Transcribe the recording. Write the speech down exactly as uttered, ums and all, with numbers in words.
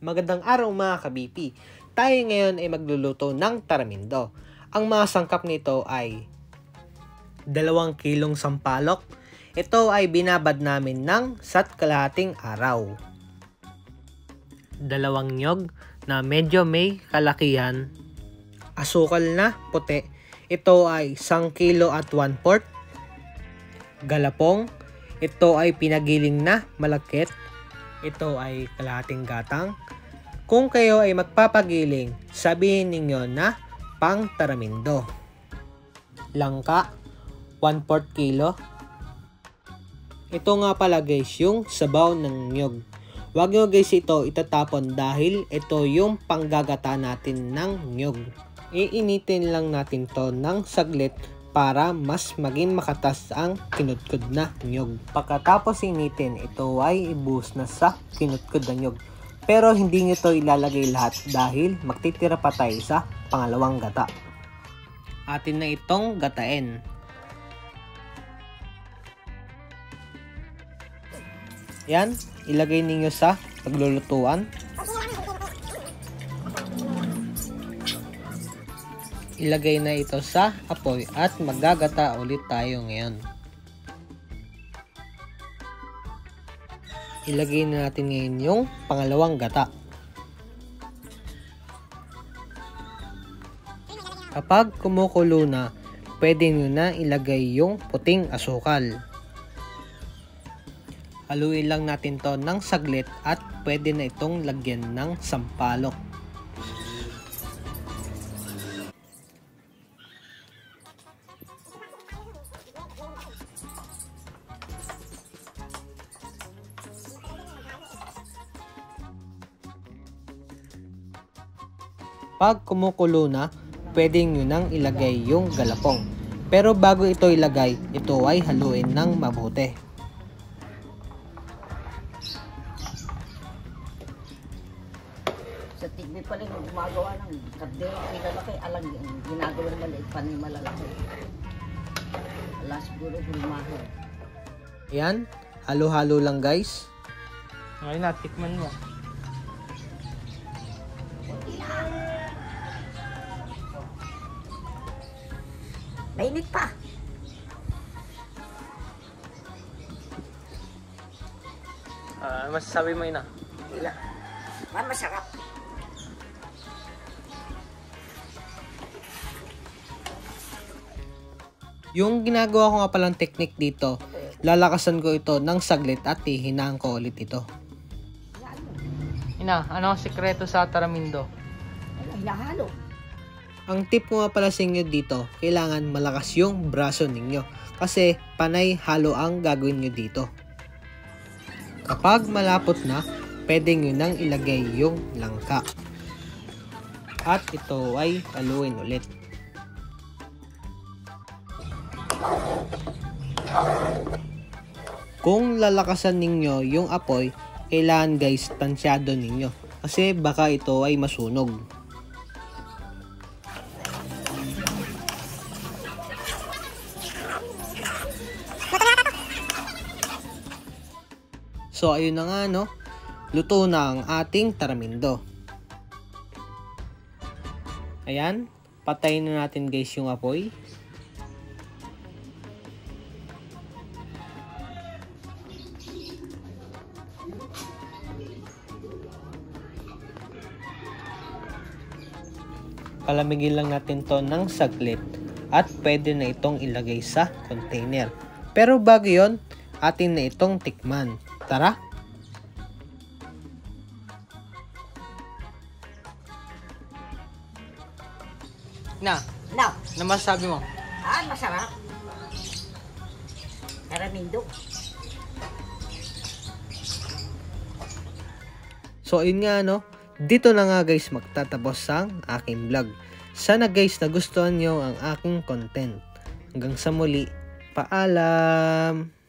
Magandang araw mga ka-B P. Tayo ngayon ay magluluto ng taramindo. Ang mga sangkap nito ay dalawang kilong sampalok. Ito ay binabad namin ng sat kalahating araw. Dalawang nyog na medyo may kalakihan. Asukal na puti. Ito ay isang kilo at one fourth. Galapong. Ito ay pinagiling na malagkit. Ito ay kalahating gatang. Kung kayo ay magpapagiling, sabihin ninyo na pang taramindo. Langka, one fourth kilo. Ito nga pala guys yung sabaw ng nyog. Huwag nyo guys ito itatapon dahil ito yung panggagata natin ng nyog. Iinitin lang natin to ng saglit para mas maging makatas ang kinudkod na nyog. Pagkatapos initin, ito ay ibuhos na sa kinudkod na nyog. Pero hindi nyo ito ilalagay lahat dahil magtitira pa tayo sa pangalawang gata. Atin na itong gatain. Yan, ilagay ninyo sa paglulutuan. Ilagay na ito sa apoy at maggagata ulit tayo ngayon. Ilagay na natin ngayon yung pangalawang gata. Kapag kumukulo na, pwede nyo na ilagay yung puting asukal. Haluin lang natin to ng saglit at pwede na itong lagyan ng sampalok. Pag kumukulo na, pwede nyo nang ilagay yung galapong. Pero bago ito ilagay, ito ay haluin ng mabuti. Sa tigbi pala yung gumagawa ng kardero ay lalaki, alang yung ginagawa ng maliit pa ni malalaki. Alas siguro gulmahin. Ayan, halo-halo lang guys. Ngayon na, tikman mo. Mainit pa. Ah, uh, masasabi mo ina? Wala. Man, masarap. Yung ginagawa ko nga palang technique dito, lalakasan ko ito ng saglit at hihinaan ko ulit ito. Ina, ano ang sikreto sa taramindo? Ano, hinahalo. Ang tip ko nga pala sa inyo dito, kailangan malakas yung braso ninyo kasi panay halo ang gagawin nyo dito. Kapag malapot na, pwede nyo nang ilagay yung langka. At ito ay haluin ulit. Kung lalakasan ninyo yung apoy, kailangan guys tansyado ninyo kasi baka ito ay masunog. So ayun na nga no, luto na ang ating taramindo. Ayan, patayin na natin guys yung apoy. Palamigin lang natin to ng saglit at pwede na itong ilagay sa container. Pero bago yon, atin na itong tikman. Tara! Ina, No. ano masasabi mo? Ah, masarap. Taramindo. So ayun nga no, dito na nga guys magtatapos ang aking vlog. Sana guys nagustuhan nyo ang aking content. Hanggang sa muli, paalam!